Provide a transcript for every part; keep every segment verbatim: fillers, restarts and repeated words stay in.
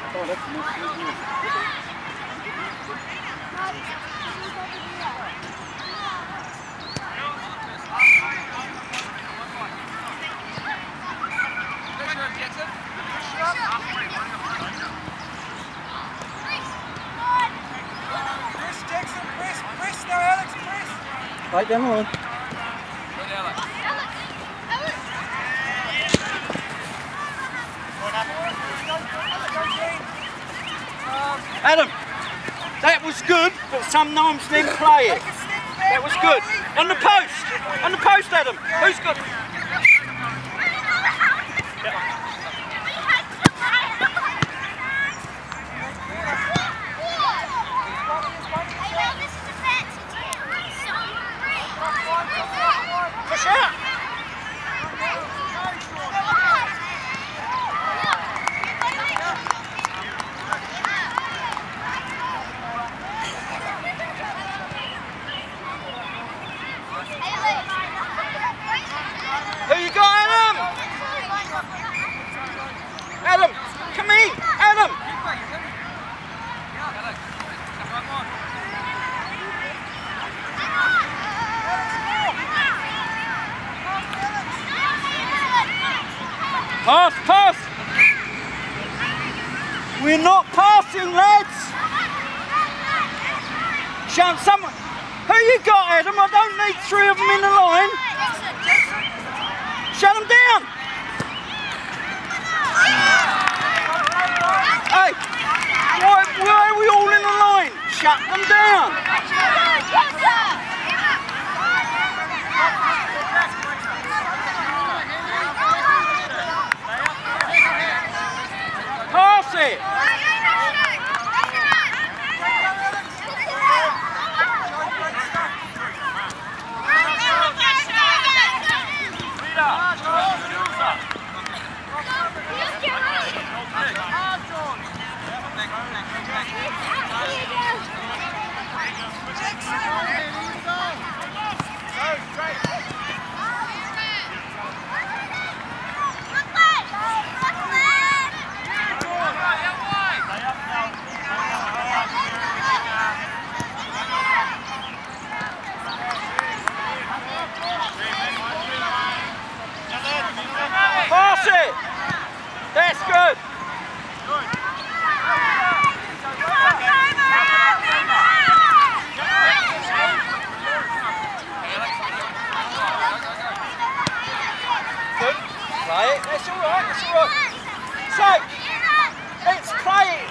Oh, that's nice. Right down the line. Adam, that was good, but sometimes didn't play it. That was good. On the post! On the post, Adam! Who's got... Push out! Who you got, Adam? Adam, come in, Adam. Pass, pass. We're not passing, lads. Shout someone. Who you got, Adam? I don't need three of them in the line. Shut them down! Hey! Why, why are we all in a line? Shut them down! Pass it! Pass it! That's good! Good. Play it. That's all right. That's all right. So, let's play it.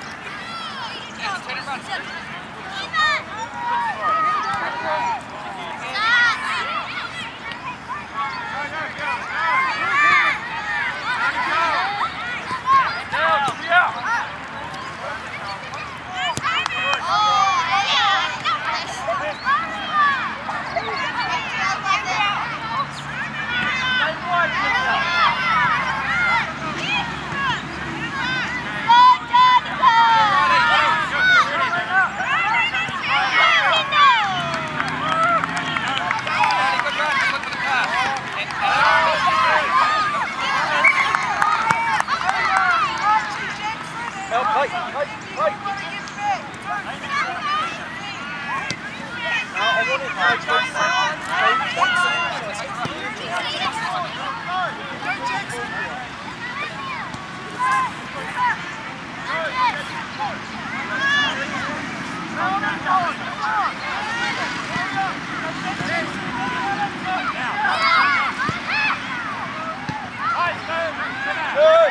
Help, hey, hey, hey. No, I want it, no, Good.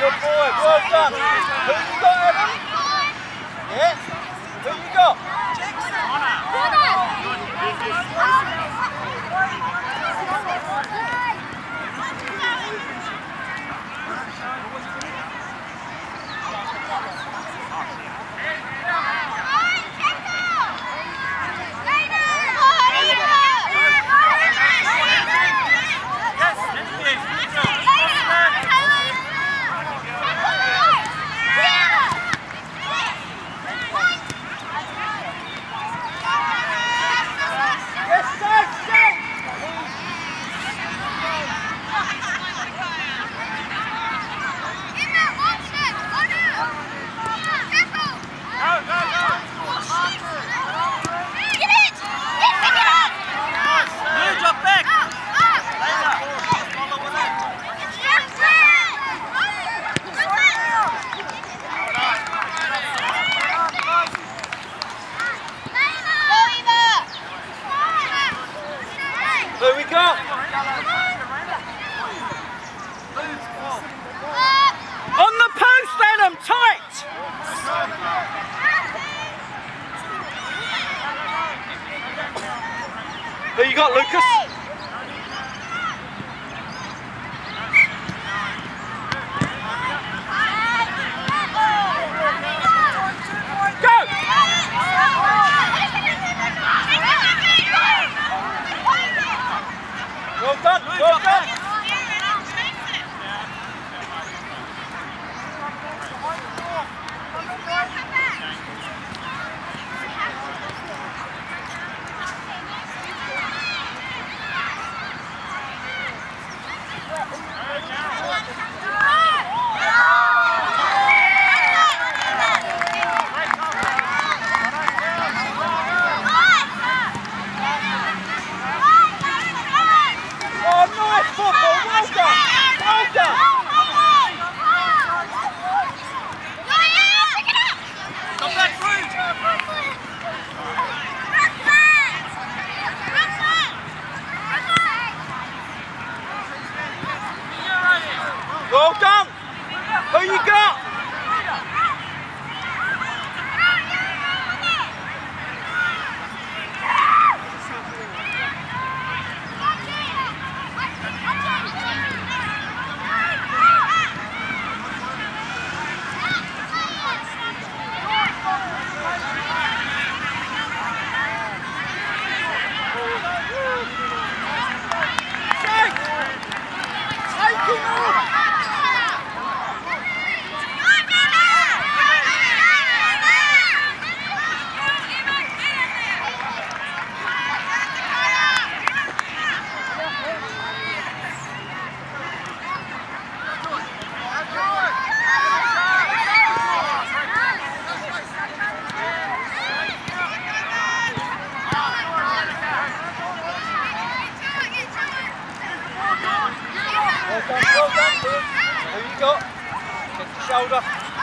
Good boy, well done. Who you got, Adam? Yeah? Who you got? Who we got? On the post, Adam, tight! Who you got, Lucas? Well done, well done. Well done! Who you got? Well done, well done, Bill. Who you got? Get the shoulder.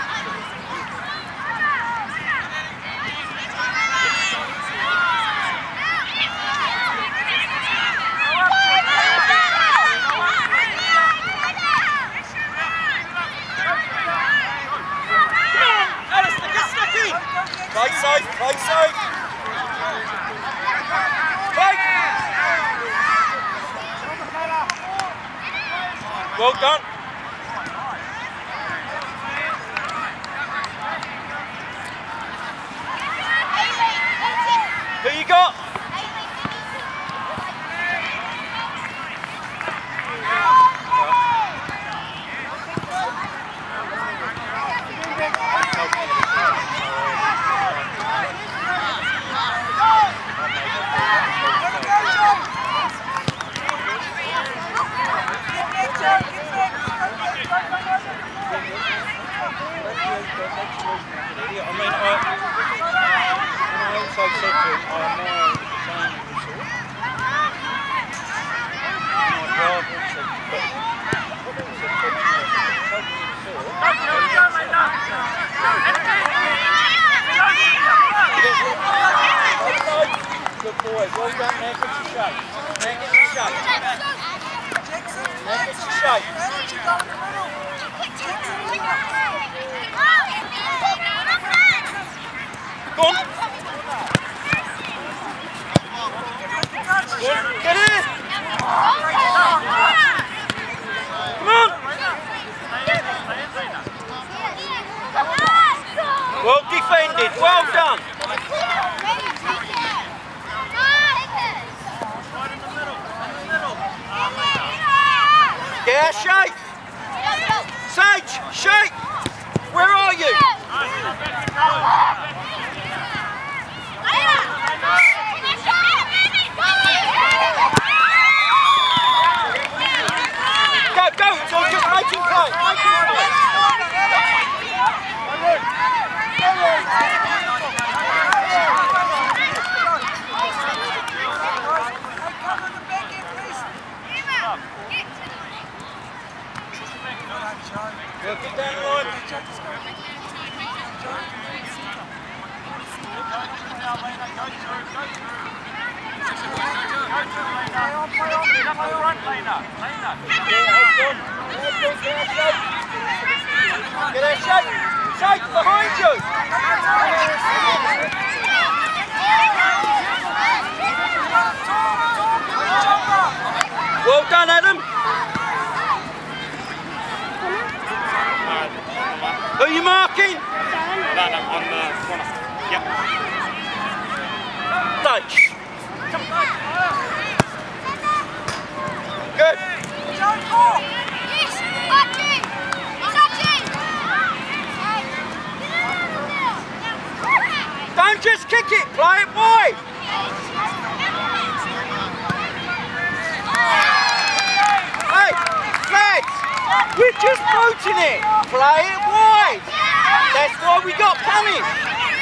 Alistair, get stuck in. Play safe, play safe. Play. Well done. Who you got? I mean, I, I also said to him, I admire the same resort. And I'd rather said, but what was the question? Good boy, well done, now get your shape. Now get your shape. Now get your shape. Go on. Get in. Come on. Well defended. Well done. Yeah, shake. Sage, shake. Where are you? Go, go, it's all just making play. Making play. Work it down the line. Get that shake. Shake behind you. Well done, Adam. Who are you marking? No, no, on the corner. Yep. Dutch. Good. Don't just kick it, play it wide. Hey, lads, we're just booting it. Play it wide. That's why we got punished.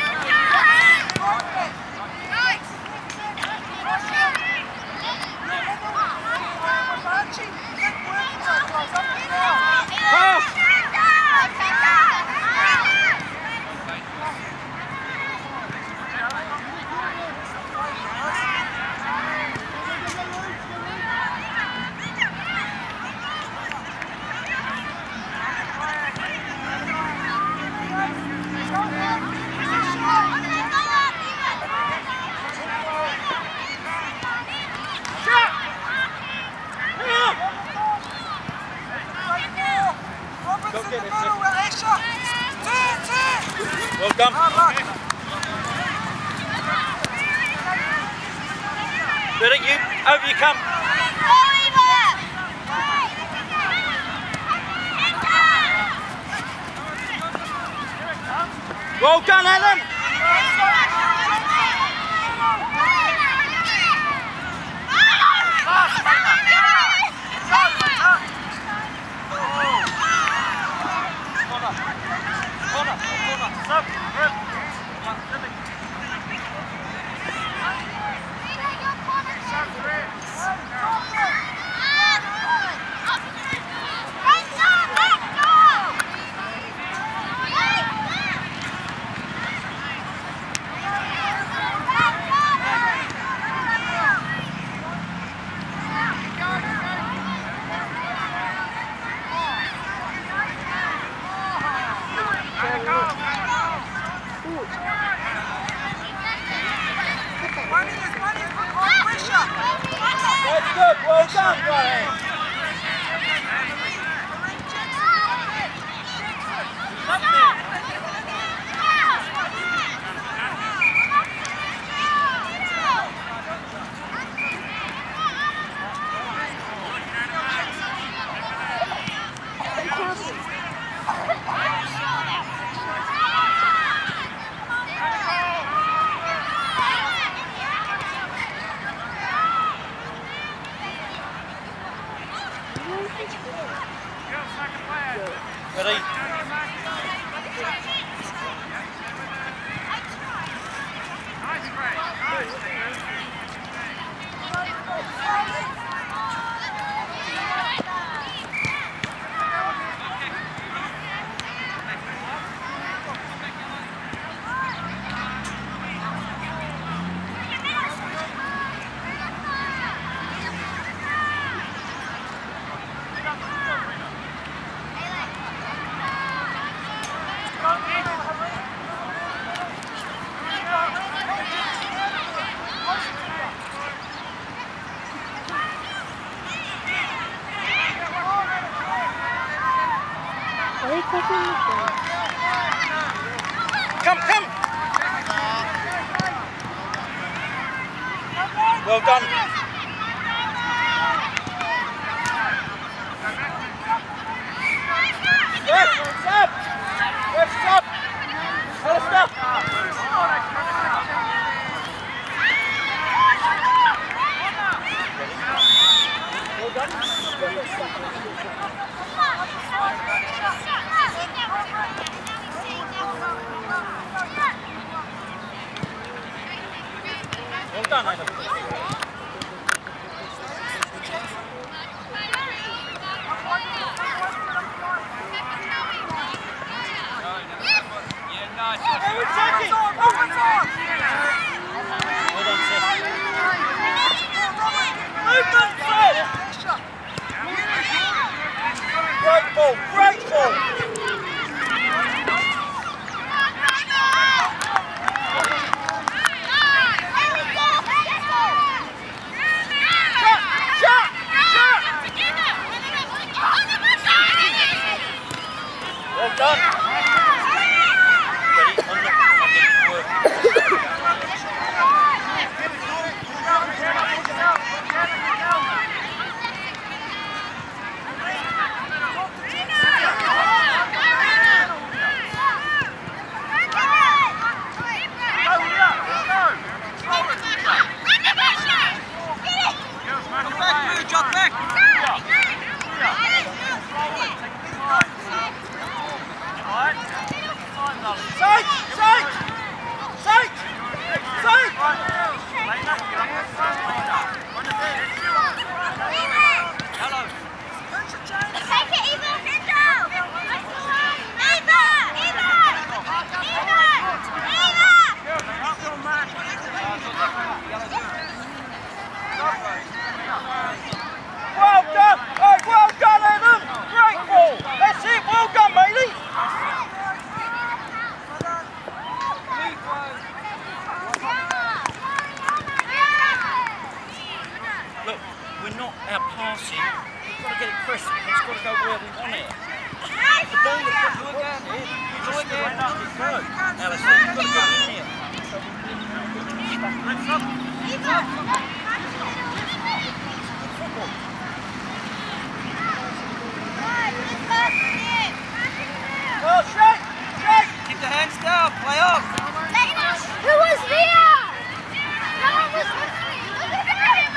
Pass. Well done. Ready, you, over you come. Well done, Adam. That's good, well done, Graham. Ready? Nice, Craig. Nice. Come, come! Well done. Yes, stop! Yes, stop! Well, stop! Well done. Well done, Adam. Great ball, great ball. Shot, shot, shot. Well done. Sight! Sight! Sight! Sight! Hello. Take it, Eva! Eva! Eva! Eva! Well done! Hey, well done, Adam! Great ball! That's it! Well done, matey! Look, we're not out passing. We've got to get it crisp. It's got to go where we want it. The ball that puts you down here, you just go. Alice, you've got to go in here. Well, shake! Shake! Keep the hands down. Play off. Who was here? No one was listening. Look at him.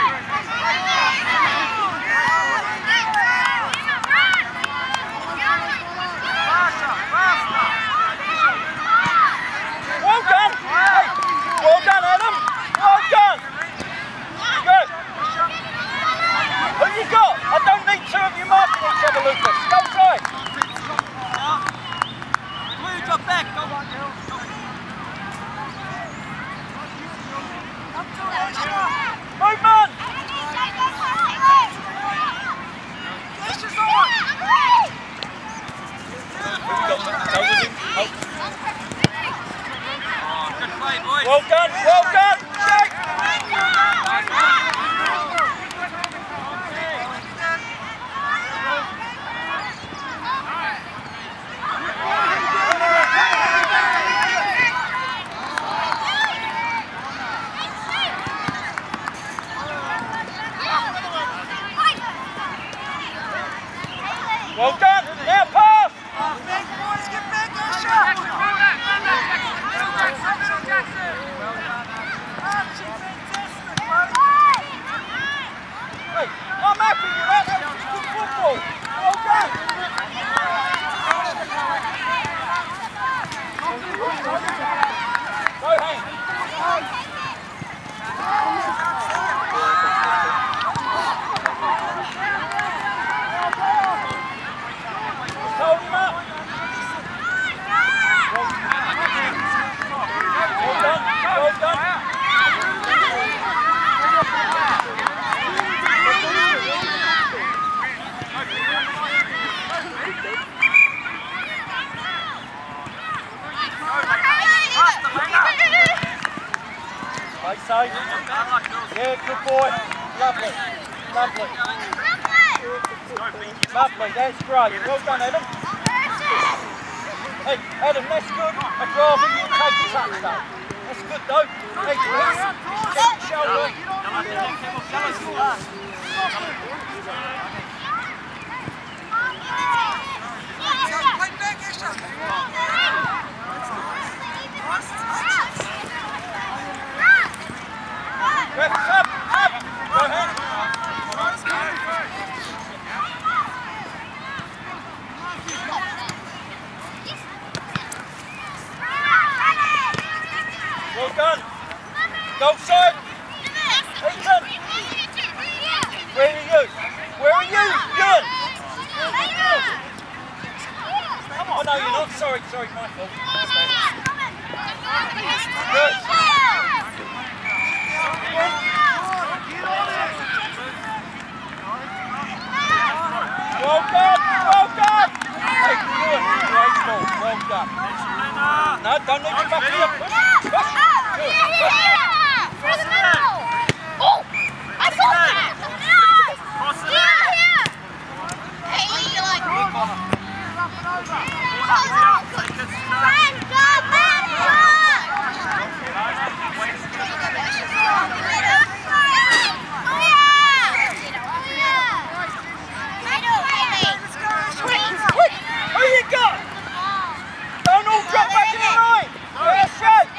Well done! Hey, well done, Adam! Well done! Good! Who you got? I don't need two of you marking each other, Lucas. Go side! Blue, drop back! Go on, girl. Movement! Well done, well done! Shake! Well done! Now pass! Hey, I'm happy with that. That was good football. Well done! Go, Hank. Hold him up. Well done, well done. Right side. Yeah, good boy. Lovely. Lovely. Lovely, that's great. Well done, Adam. Hey, Adam, that's good. I'd rather you take a touchdown. That's good though. Hey, please, check the shoulder. Ref, up, up. Go ahead. Well done. Go side. Ethan. Where are you? Where are you? Good. Come on. Oh no, you're not. Sorry, sorry, my fault. Good. Well done. Well done. Hey, good. Great ball. Well done. No, don't need to back it up. Push. Push. Good. Through the middle! Oh! I saw that! Here, here! Hey, you're like... Man, go, man, go! Oh, yeah! Who you got? Don't all drop back in the line! Yes, shake!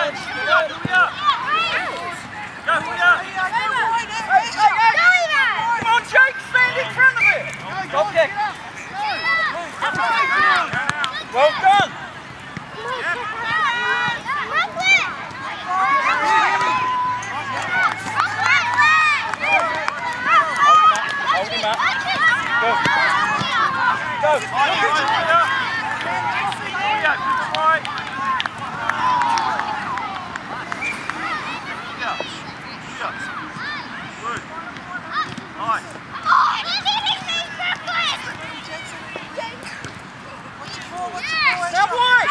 Come on, Jake, stand in front of it! Okay. Well done! Hold him up. Go. Go. Now why?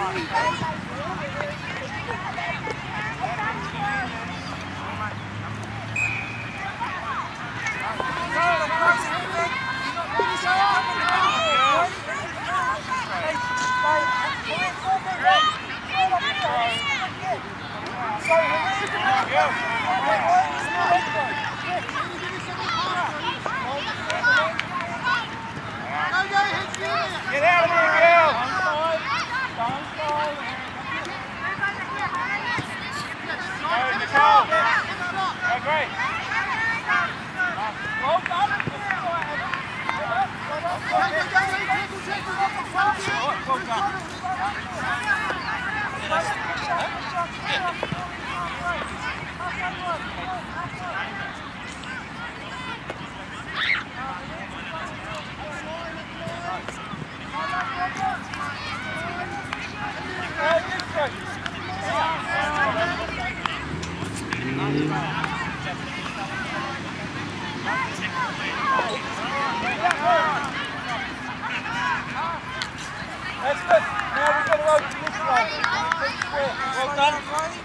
Get out of here, girl! Go, Nicole! Go, great! Well done! That's good. Now we've got to open this way. Well done.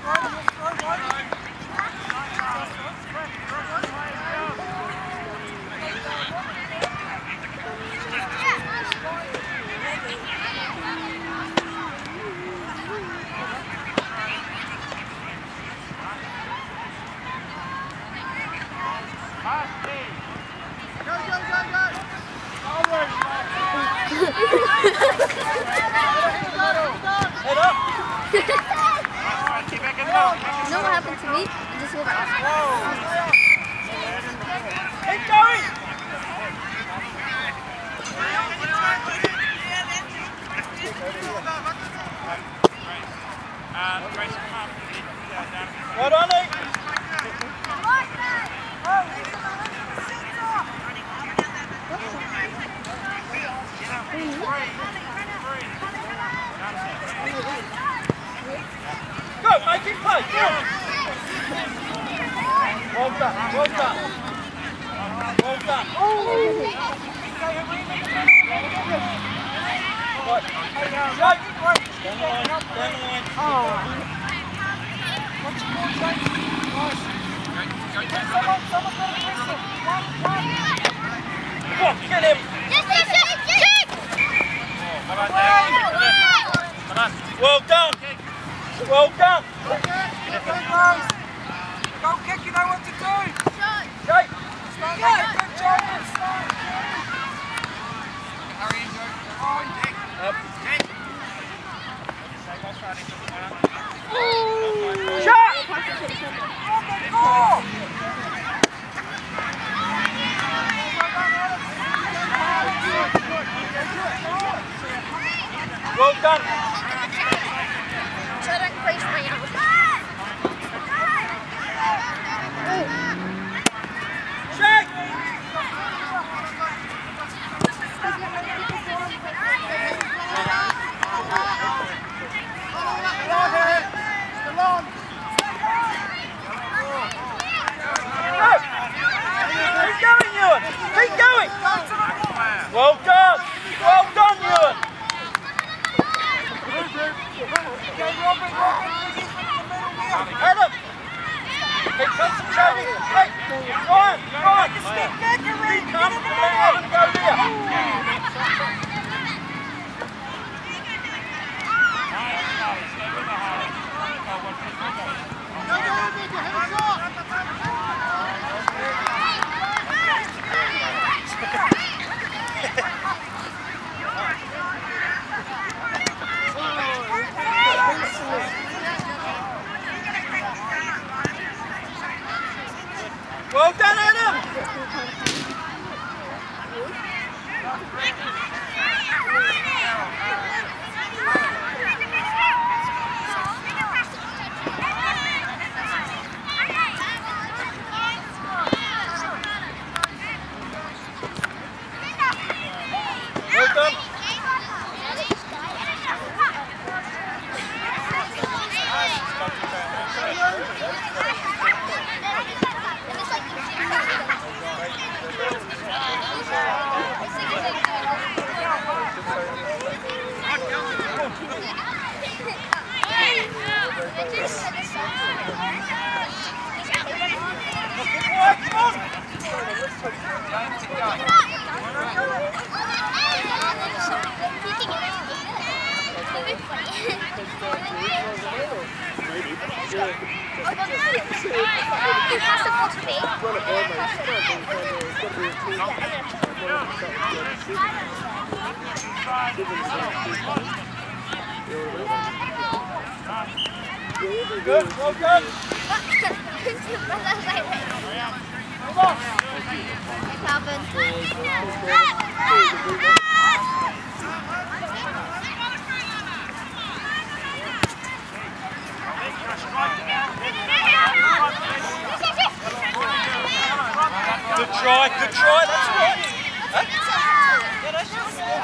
Head up! You know what happened to me? I just went off. Keep going! Well done, Lee! Go, make it play! Go. Well done, well done. Well done. Right. Right. Down the line, down the line. Oh. Someone, someone got to press him. Come on, get him. Yes, yes, yes, yes. Well done. Well done. Go kick, you know what to do. Jake. Start yeah. Good job. Hurry in, Joe. On, Dick. Up. Dick. Shot. Well done. Try to increase my hours. Shake. Keep going, Ewan. Keep going. Well done. Well done, Ewan. Adam. Keep concentrating. Hey, Ryan, Ryan. Keep calm. Let Adam go there. Well done, Adam! Good, well done. Come on. Good try, good try, that's right. Huh? Yeah, that's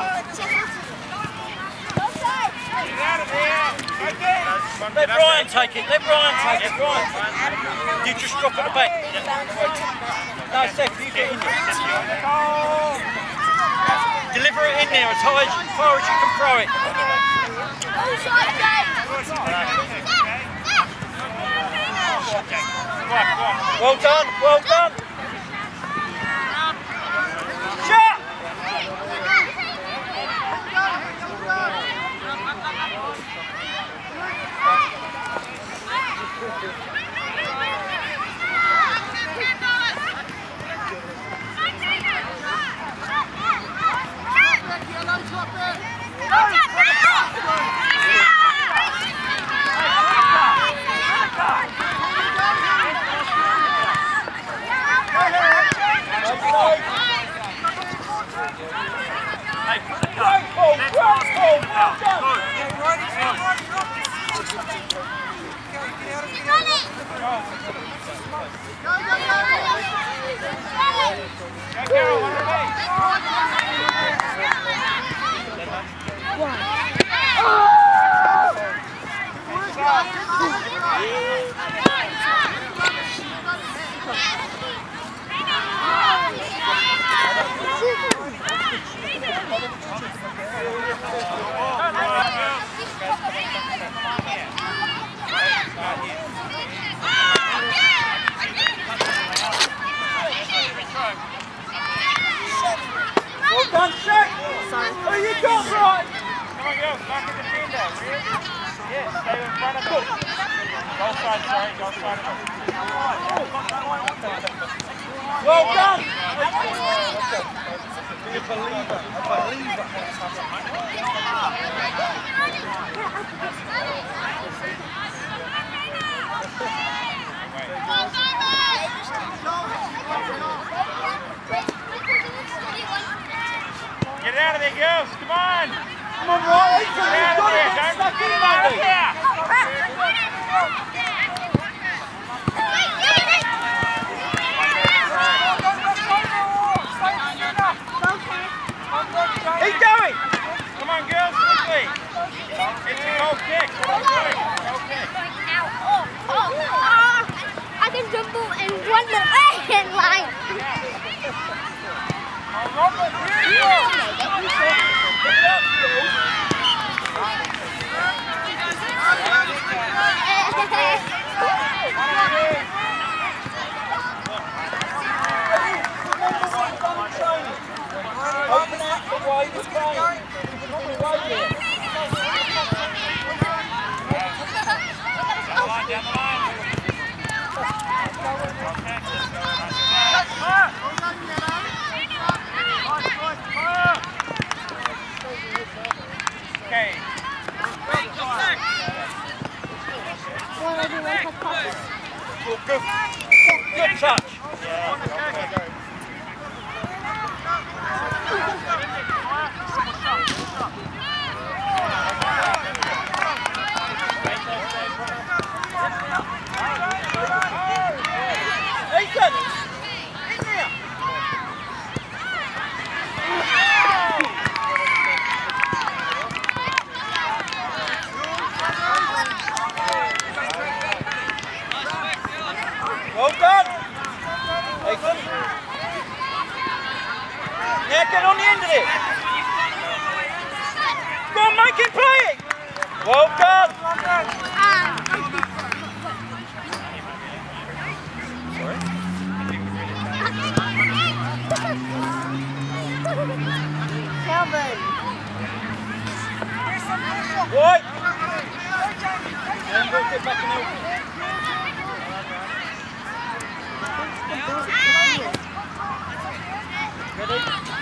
right. Let Brian take it, let Brian take it, Brian. You just drop it back. No, Steph, you get in there. Deliver it in there as high as, as far as you can throw it. Well done, well done. Shot! Well done, Shaq! Who you got, right? Come on, girls, back in the field there, really? Yeah, stay in front of them. Go side, sorry, go side. Well done! Be a believer, a believer. Get out of there, girls. Come on. Come on, Riley. Get out of there. Don't stuck in, Andy. Keep going. Come on, girls. Quickly. It's a goal kick. Goal kick. I can jumble and run the ahead line. Robert, here you go. Open out the way to train. Not the way there. Down the line, down the line. Okay. Good, good, good touch. Yeah. Ethan! In there! Well done! Tom! Calvin. What? Then go get back and help him. Ready?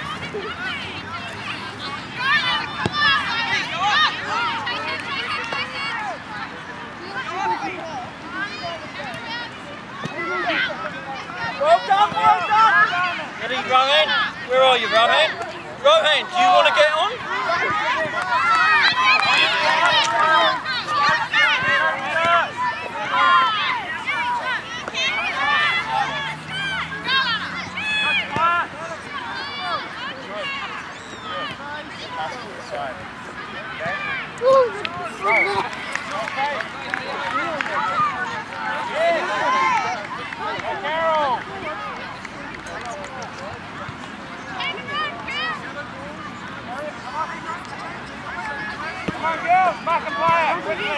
Well done, well done! Ready, Rohan? Where are you, Rohan? Rohan, do you want to get on? Come on, girls, mark and player, quickly!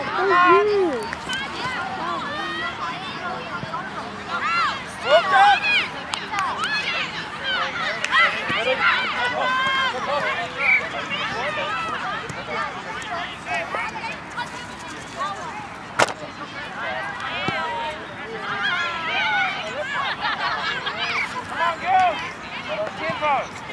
Well done! Ready? Come on. Come on. Come on, girls! Tempo!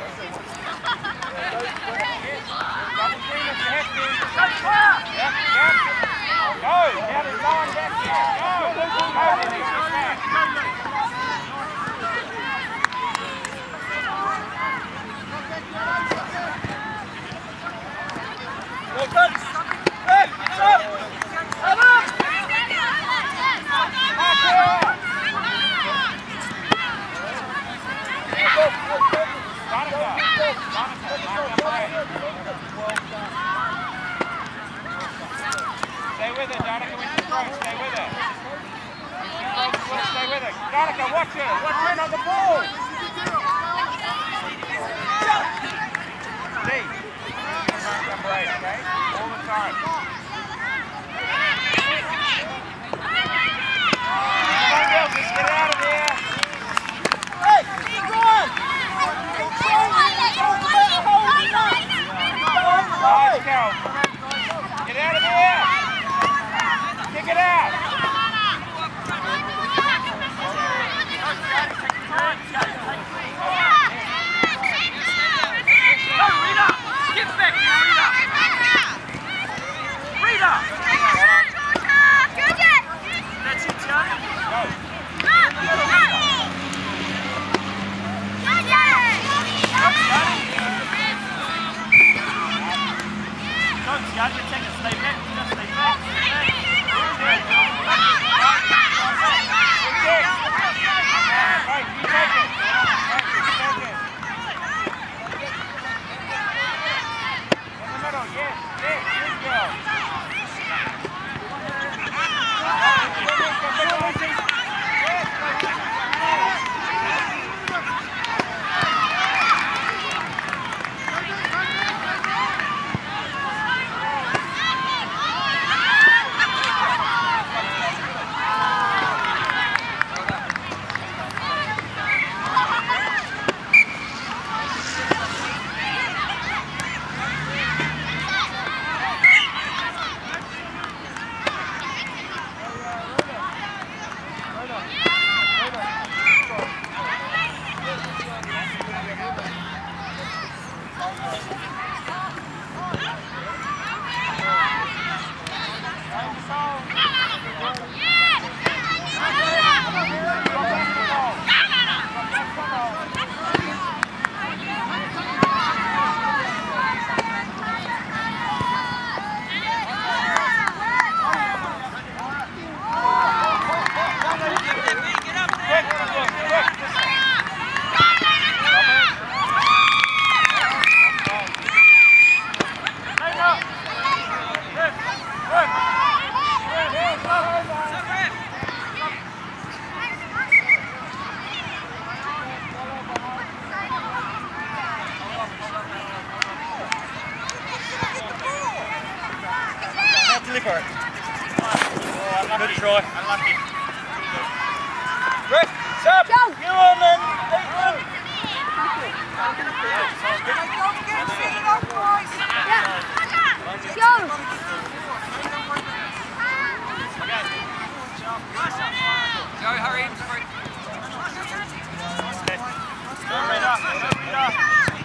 Double team if you have to. Yep, yep. Go! Now there's no one back here. Go! Go, Lily, get back. Well done. Hey, stop. Come on. Mark her! Donica! Donica, mark her play. Stay with her, Donica, when she throws, stay with her. When she throws the ball, stay with her. Donica, watch her, watch her on the ball. Lee, mark her play, okay? All the time. Come on, girls, let's get out of there. Hey, keep going. Nice, Cal. Get out of here. Kick it out. Go, Rita. Get back here, Rita. Rita. That's it, Johnny. Go. Go, Johnny. Take it. Stay back. Just stay back. Stay back. Right, you take it. Right, you take it. In the middle, yes, yes, good girl. deliver it. Oh, Good try. Unlucky. Rick, sub! Go! You on then, Ethan! Don't get seen up, boys. Go! Go, hurry in, free. Read up, read up.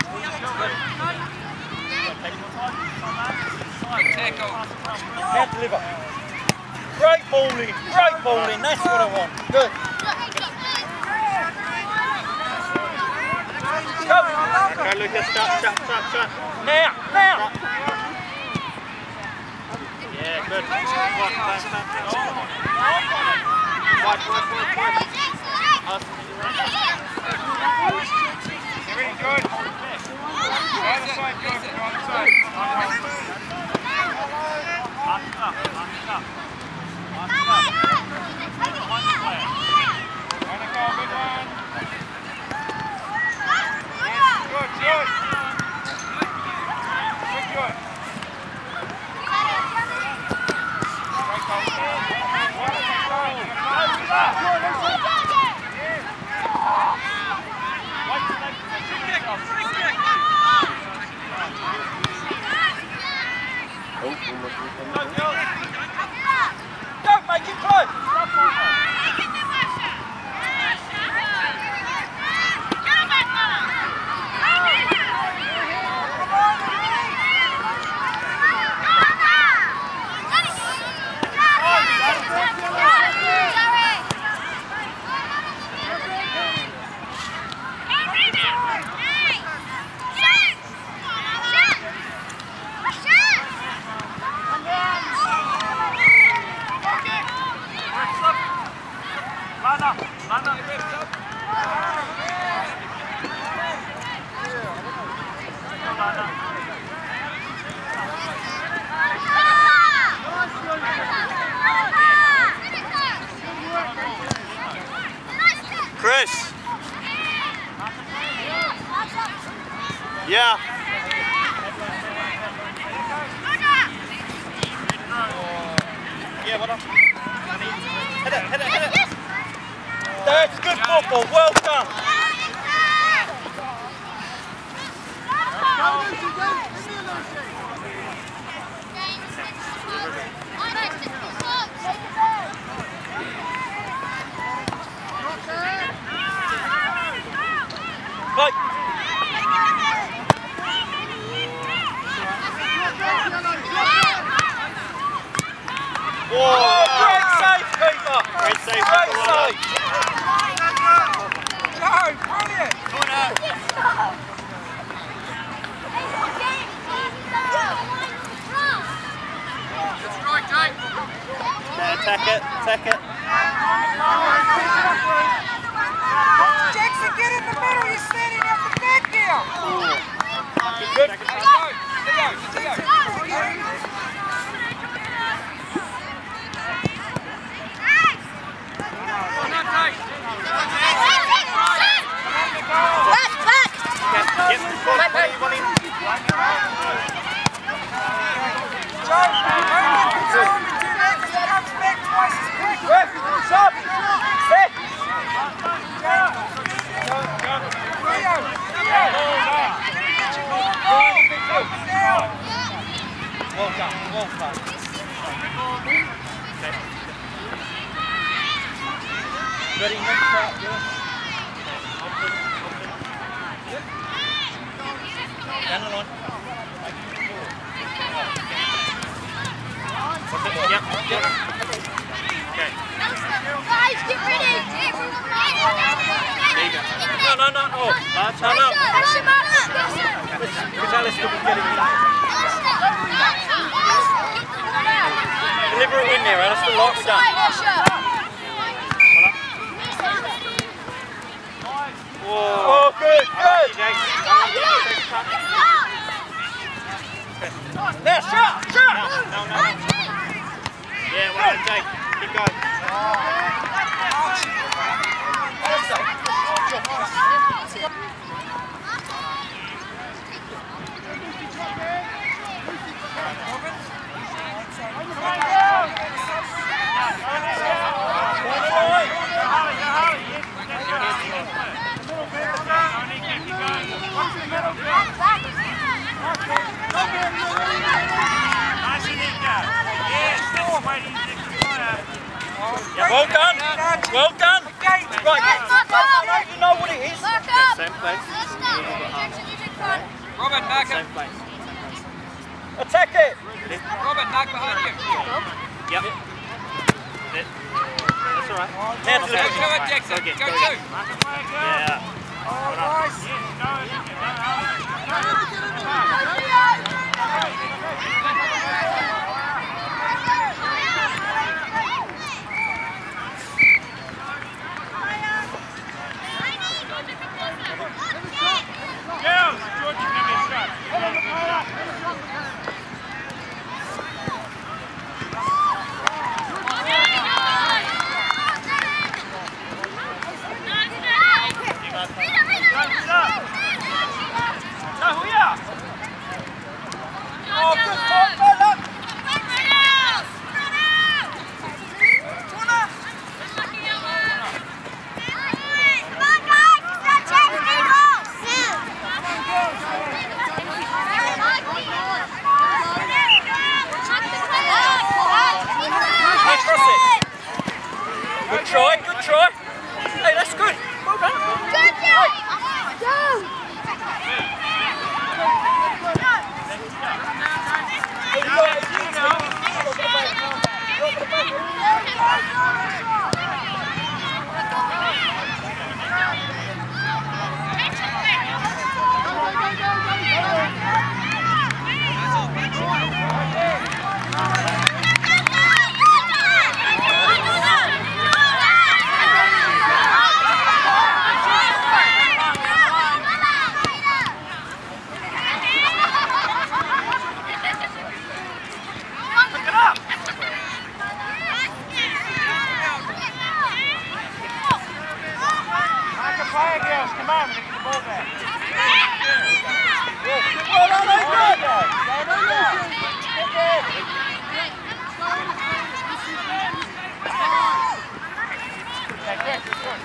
Good tackle. Now deliver. Great balling, great balling, that's what I want. Good. Go! Okay, Lucas, shut, shut, shut, shut. Now, now! Yeah, good. Watch, watch, watch, watch. Watch, watch, watch, watch. Very good. Other side, good. Other side. Mark it up, mark it up. Mark it up. Behind the player. One to go, good one. Good, good. Good, good. Great goal. One to go. Wait till they kick off. Don't make it close! Lana, Lana. Chris! Yeah. Yeah, what up? Hit it, hit it, hit it. That's good football, well done. Play. Whoa, great save, keeper. Great save, Great Lana. save. Joe, brilliant. That's right, Jake. Yeah, attack it, attack it. Jackson, get in the middle. You're standing up the back here. Good. Theo, Theo, Theo. Back, back! Get, get the ball where you want him. Joe, don't get control of me too late because he comes back twice as quick. Rick, stop. Sit. Theo, Theo. Now. Well done, well done. Ready, next start, yeah. Down the line. Yep, yep. Okay. Guys, get ready! There you go. No, no, no, oh. Last No, time no. up. Because Alice will be getting it. Deliver it in there, Alice. The light's done. Whoa. Oh, good, good. Now, shot, shot. No, no, no. Yeah, well done, Jake. Keep going. Robin. Well done. Well done. Right, you know what it is. Same place. Robin, back Same up. place. Attack it. Robin, back behind you. Yep. It. That's alright. Now to Go the to it, Jackson. Go again, Go go to. again. Yeah. Oh, nice. Girls, George, give me a shot. Oh, good shot. Go, look. Good try, good try. Hey, that's good. Well done. Good job. Go. Fire girls, come on, get the ball back. Okay, quick, quick.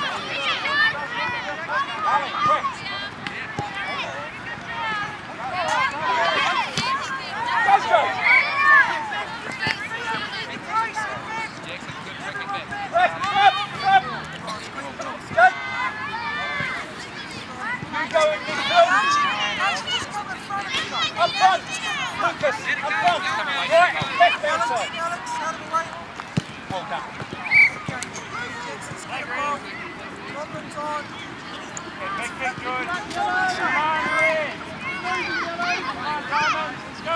Alan, quick. Go, Joe. Jackson, good tracking back. Grab, grab, grab. Go. You go in midfield. Up front. Lucas, up front. Right, left hand side. Well done. Okay, big kick, George. Come on, Red. Come on, Thomas. Let's go.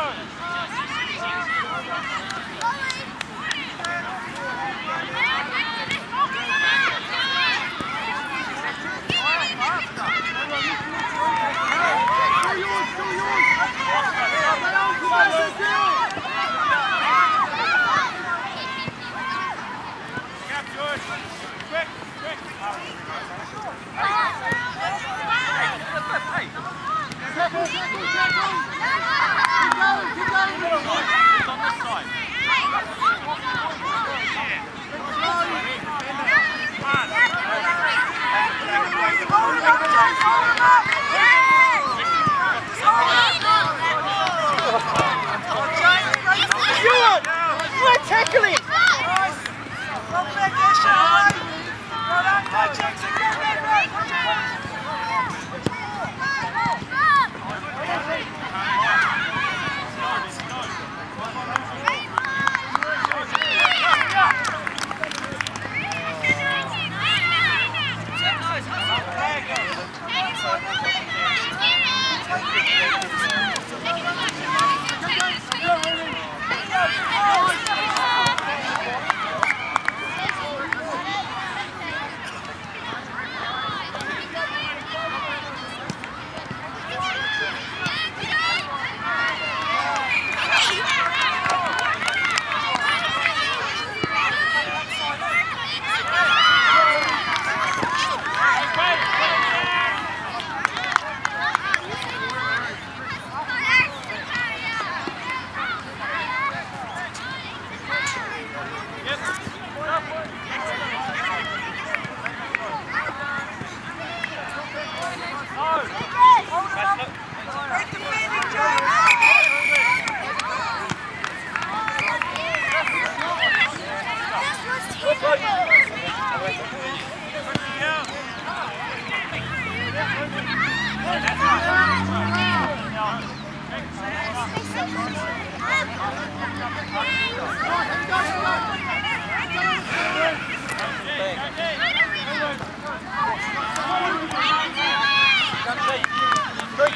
Cap, George. Quick, quick. Hey,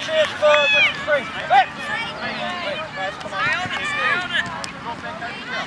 Cheers for with the three. Wait. Wait, guys, come on. Stay on it, stay on it.